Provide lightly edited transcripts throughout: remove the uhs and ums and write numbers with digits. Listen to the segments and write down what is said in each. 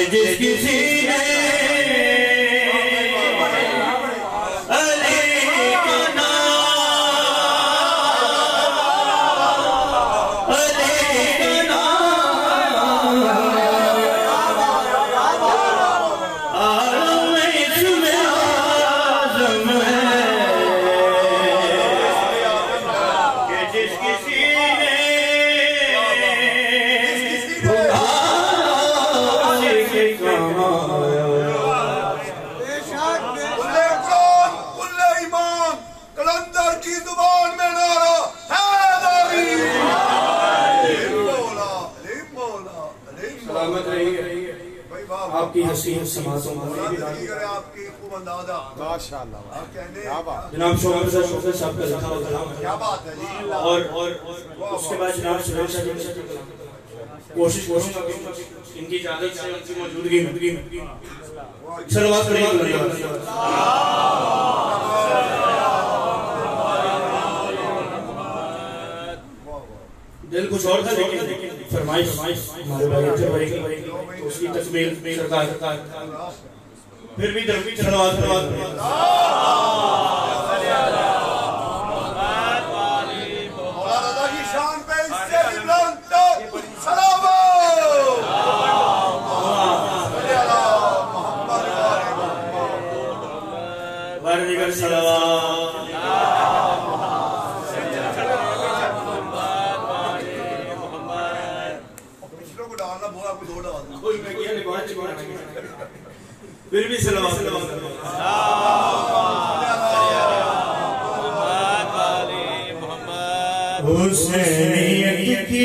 जिस किसी ने आपकी हसी समाजों में आपकी खूब अंदाजा माशाअल्लाह जनाब शोभा साहब का लिखा हुआ कलाम क्या बात है जी। और उसके बाद जनाब सुरेश जी कोशिश करूंगा इनकी इजाजत से उनकी मौजूदगी में सलवात पढ़ेंगे। दिल कुछ और था लेकिन फरमाइश हमारे भाई अजहर भाई की तो उसकी तकमील सरकार फिर भी दरवी सलवात मौलाना की शान पे इससे बुलंद सलाम मोहम्मद सलावत फिर भी हुसैनियत की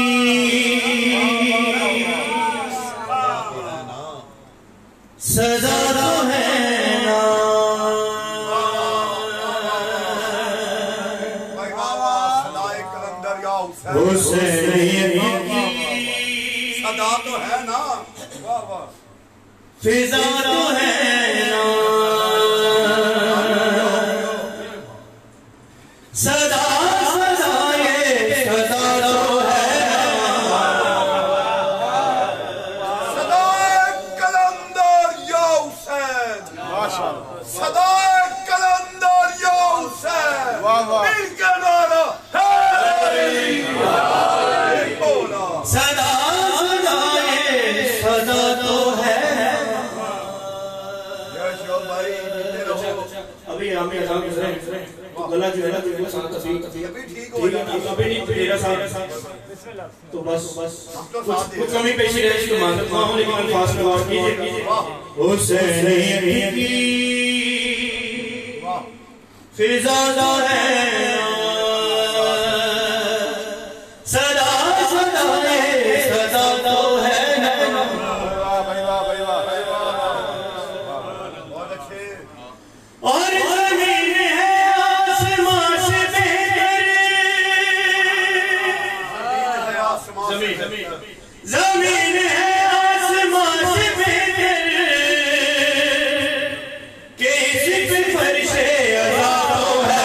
सजा तो है ना हुसैनियत की सदा तो है ना फिजा तो है ना सदा सदाए सदा तो है सदा कलंदर या हुसैन माशाअल्लाह सदा कलंदर या हुसैन वाह वाह मिलके नारा सदा सदाए सदा तो है। अभी गला जो है ना अभी ठीक हो जाएगा अभी नहीं तेरा साथ तो बस कुछ कमी पेशी रहे तो मालूम हो लेकिन अल्फाज में गौर कीजिए। हुसैनियत की फिजा तो है सदा सदाए सदा तो है और जमीन है आसमां से बेहतर जमीन है आसमां से बेहतर के इस पे फरिश्ते अज़ाब है।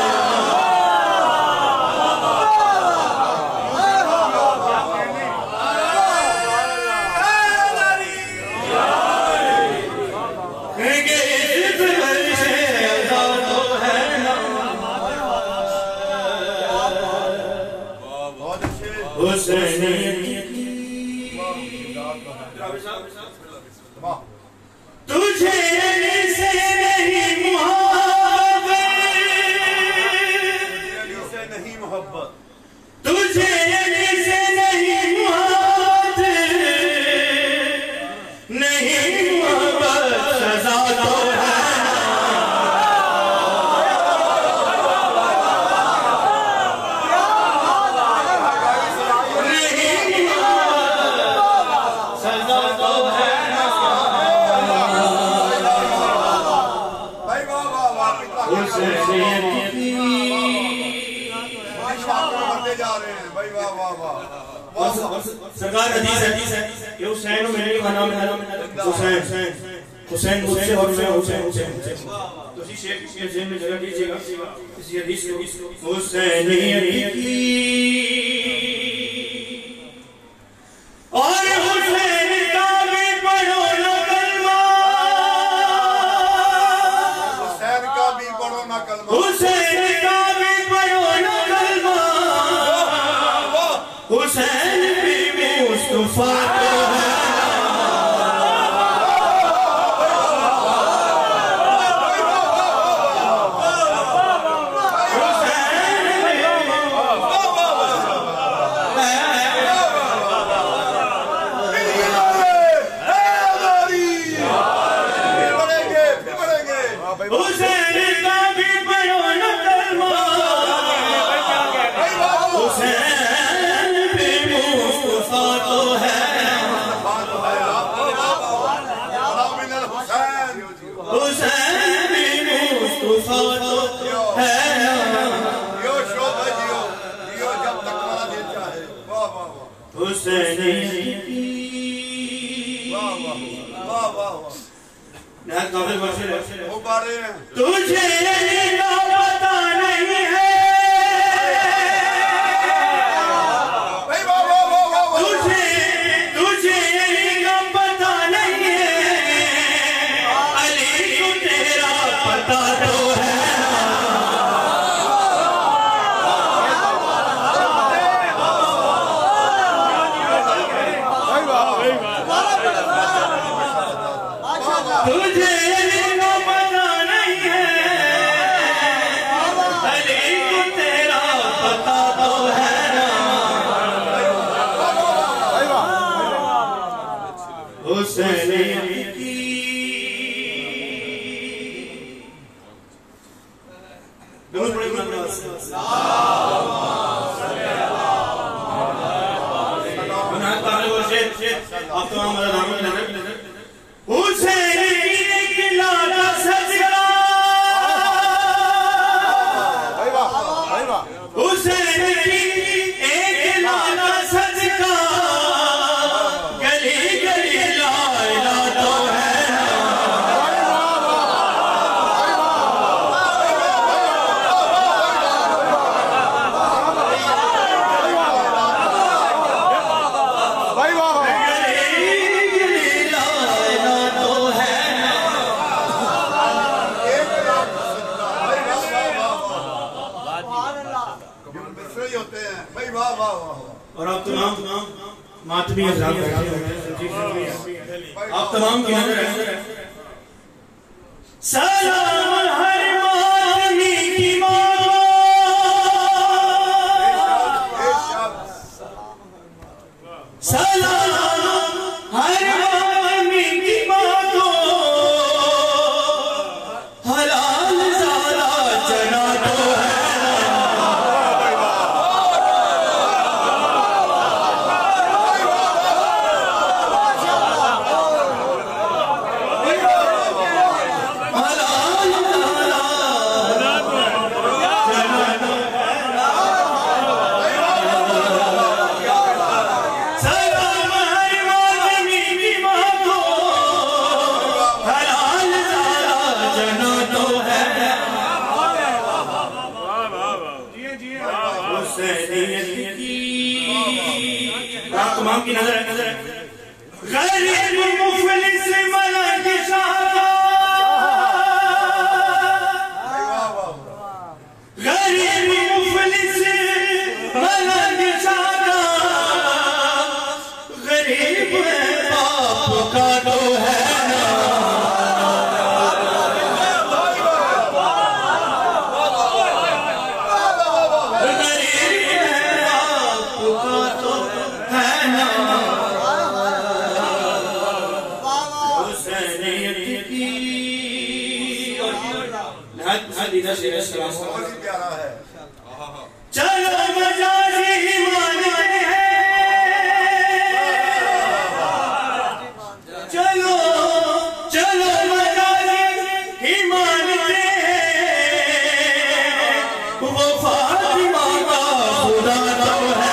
तुझे से नहीं मोहब्बत तुझे से नहीं मोहब्बत नहीं मोहब्बत सजा तो है। सरकार हदीस है कि हुसैन मेरे खाना में हुसैन हुसैन मुझसे और मैं हुसैन तो इसी शेख के जेब में जगह दीजिएगा इसी हदीस को हुसैनियत की और हुसैन का भी हुसैन भी मुस्तफा तो है। तुझे पता नहीं है, तुझे पता नहीं है, अली को तेरा पता तो है। तुझे और आप तमाम मातमी हज़रात बैठे हैं, आप तमाम की नजर है। सलाम हर मानी की माँ, सलाम हर मानी की माँ को, हलाल सारा जना तो है। तमाम की नजर है गरीब मुफलिस मलक शादा, गरीब मुफलिस मलक शादा, गरीब बाप का तो है ना। चलो मजाजी मानते हैं, चलो चलो मजाजी मानते हैं, वो फातिमा का खुदा तो है।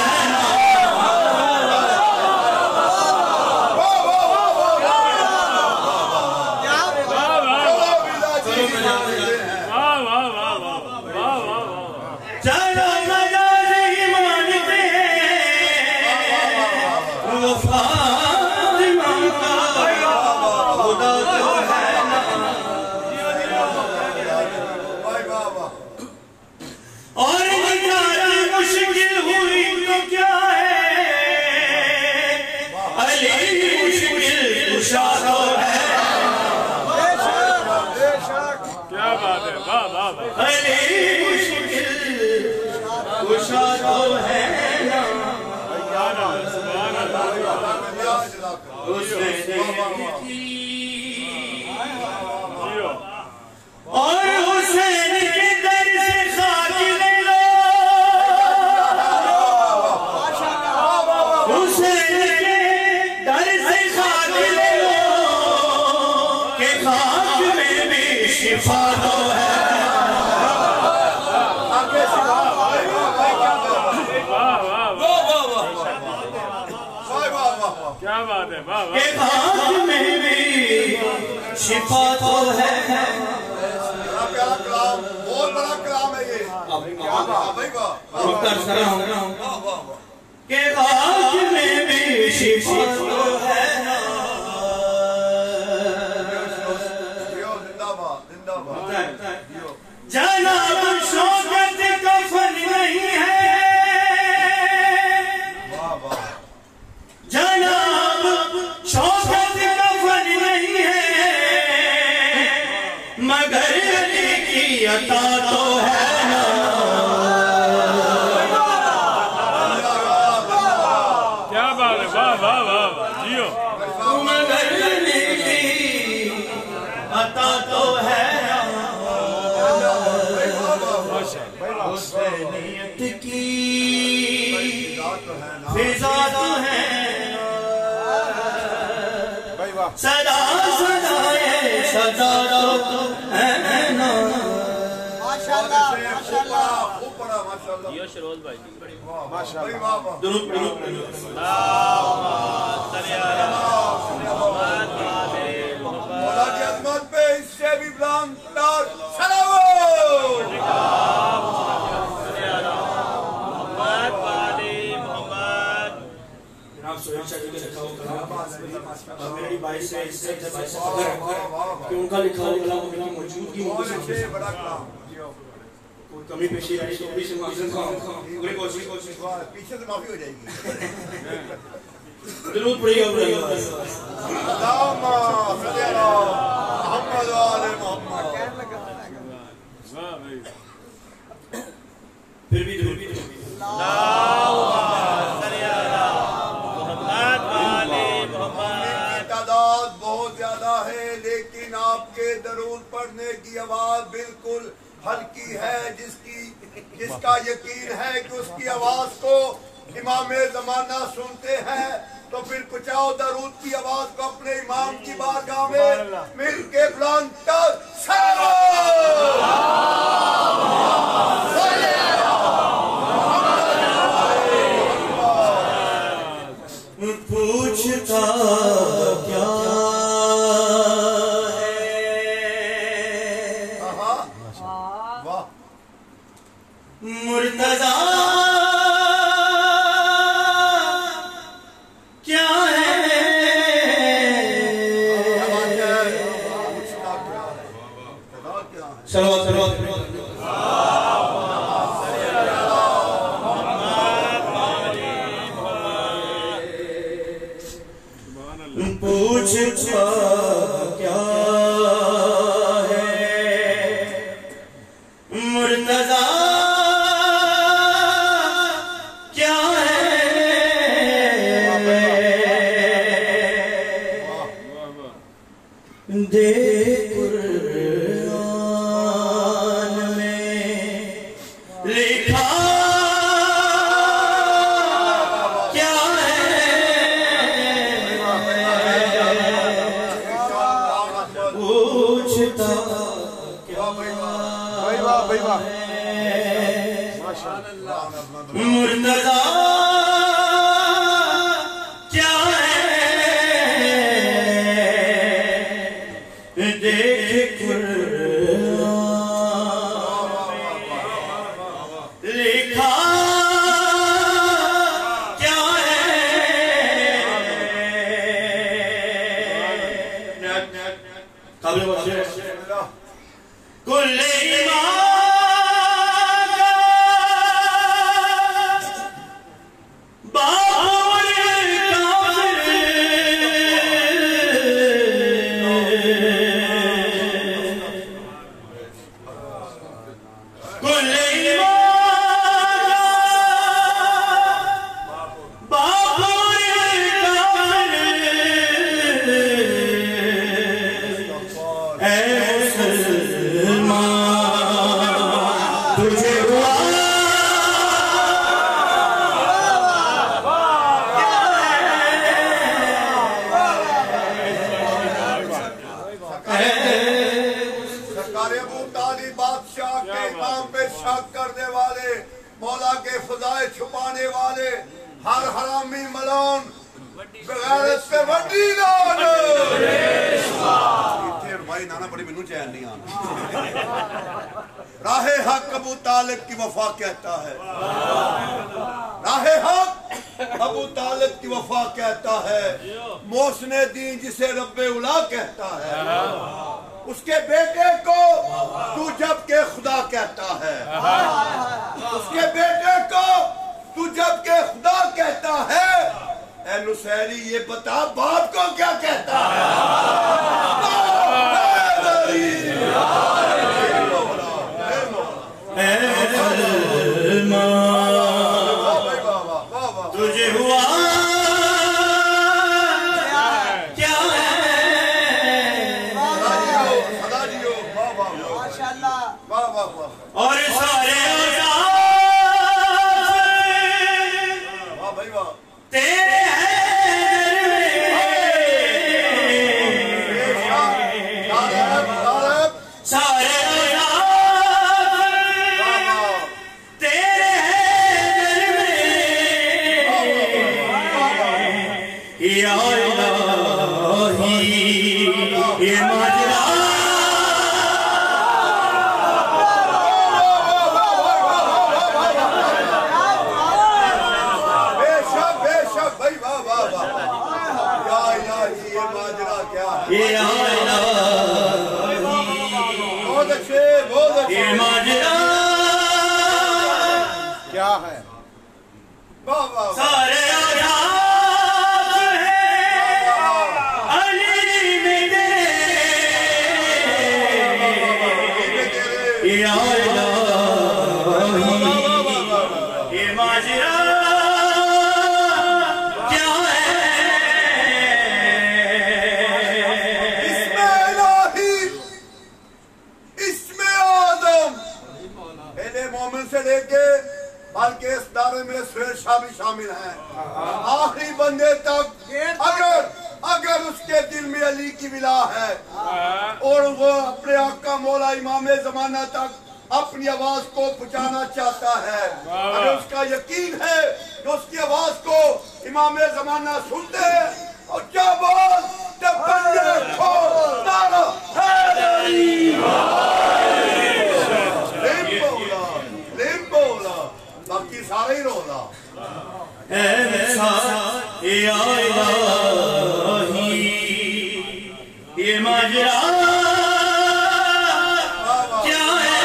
चलो मजाजी मानते हैं, वो फातिमा का खुदा तो है। और निजात मुश्किल हुई तो क्या है, और हुसैन के दर से खाक ले लो, हुसैन के दर से खाक ले लो, के खाक में भी शिफा तो है। क्या बात है, वाह के खाक में भी शिफा तो है। बहुत बड़ा कलाम है ये। के खाक में भी शिफा तो है। जनाब शौकत कफन नहीं है, जनाब शौकत कफन नहीं है, मगर अली की अता तो है ना। क्या बात है, वाह वाह वाह जियो। मगर अली की अता तो है ना। हुसैनियत की फिजा तो है, सदा सदाए सदा तो है ना। माशाल्लाह माशाल्लाह खूब बड़ा माशाल्लाह। जियो शरोज भाई माशाल्लाह। दुरूद दुरूद मौला की अज़मत पे इससे भी बुलंद सलाम। मेरी बाई से इससे कि उनका लिखा हुआ कलाम उनकी मौजूदगी बड़ा कलाम कोई कमी पेशी आई तो भी से माफी अगले कोशिश पीछे से माफी हो जाएगी। दुरूद पढ़िए अल्लाहुम्मा सल्ली अला मुहम्मद व आले मुहम्मद। वाह भाई, फिर भी दुरूद तादाद बहुत ज्यादा है, लेकिन आपके दरूद पढ़ने की आवाज बिल्कुल हल्की है। जिसका यकीन है कि उसकी आवाज को इमाम ज़माना सुनते हैं, तो फिर पहुंचाओ दरूद की आवाज को अपने इमाम की बारगाह में मिल के बुलंद कर पूछता क्या मुर्तज़ा क्या है, सलवात सलवात पूछता क्या है मुर्तज़ा क्या है, दे कुरान में लिखा क्या है, पूछता मुर्तज़ा क्या है, देख लिखा क्या है, कुल ईमान है छुपाने वाले हर हरामी मलौन बगैरत पे वड्डी लान इत्थे भाई नाना बड़ी मैनू चैन नहीं आना राहे हक अबू तालिब की वफा कहता है राहे हक अबू तालिब की वफा कहता है मोहसिने दीन जिसे रब्बे उला कहता है उसके बेटे को तू जब के खुदा कहता है उसके बेटे को तू जब के खुदा कहता है ऐ नुसैरी ये बता बाप को क्या कहता है तुझे हुआ क्या है और सारे तेरे सारे ये माजरा बेशक भाई वाह वाह वाह ये माजरा क्या है बहुत अच्छे ये माजरा क्या है वाह वाह सारे ये माजरा क्या है इसमें आदम पहले मोमिन से लेके बल्कि इस दायरे में सुहेल शाह भी शामिल हैं आखिरी बंदे तक अगर उसके दिल में अली की विला है और वो अपने आका मौला इमाम ज़माना तक अपनी आवाज को पहुंचाना चाहता है अगर उसका यकीन है कि उसकी आवाज को इमाम ज़माना सुनते हैं और क्या बोल जब बंदे को नारा हैदरी बोला बाकी सारे ही रोला ये माजरा क्या है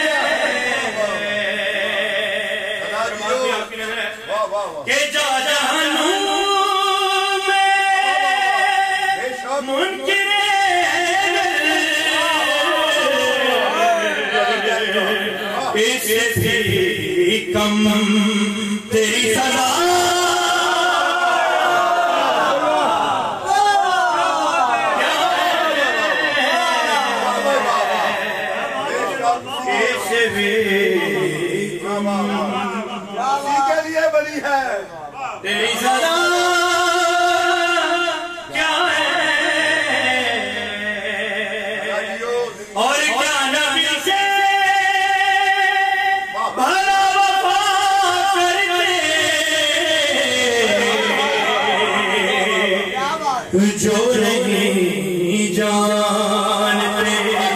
के जा जहन्नुम में मुनकिर इससे भी कम तेरी सजा के लिए बनी है तेरी सजा क्या है और क्या नबी से भला वफा करते जो नहीं जानते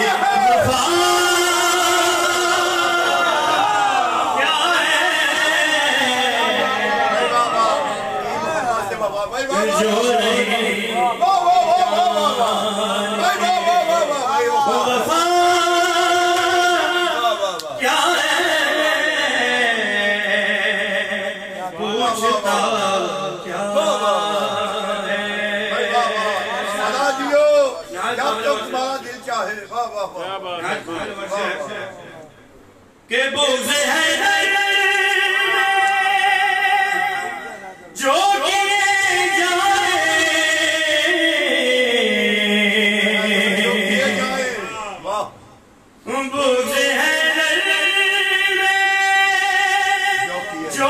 तुम्हारा दिल चाहे वाह वाह के बोझे है जो बोझे है जो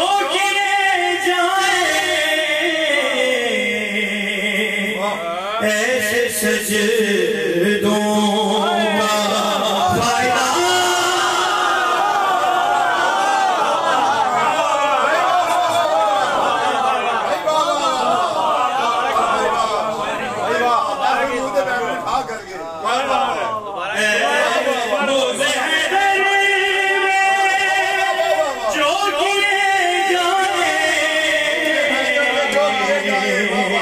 ऐसे सजदों का फायदा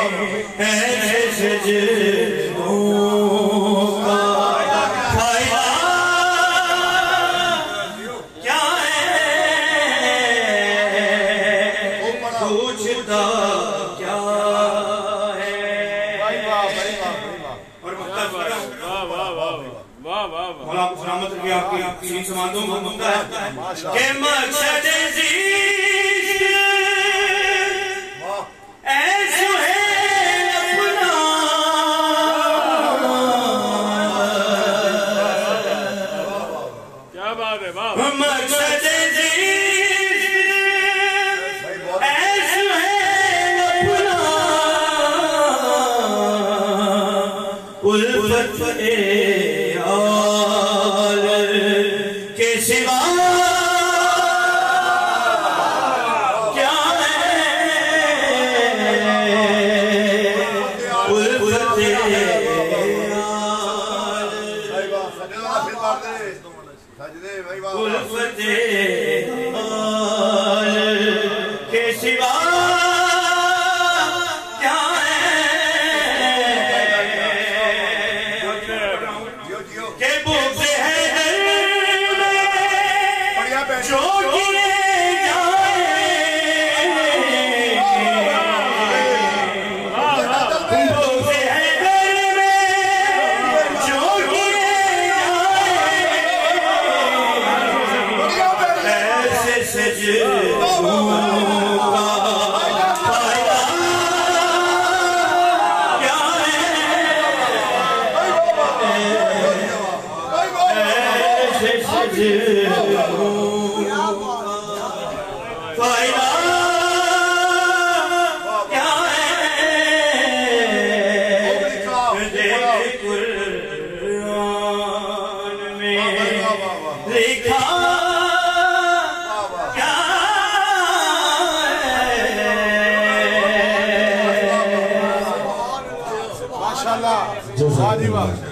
माशाल्लाह